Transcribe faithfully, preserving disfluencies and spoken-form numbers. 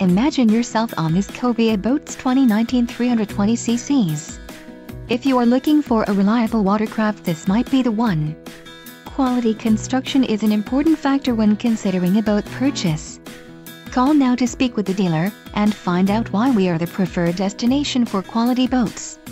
Imagine yourself on this Cobia Boats twenty nineteen three hundred twenty c c's. If you are looking for a reliable watercraft, this might be the one. Quality construction is an important factor when considering a boat purchase. Call now to speak with the dealer and find out why we are the preferred destination for quality boats.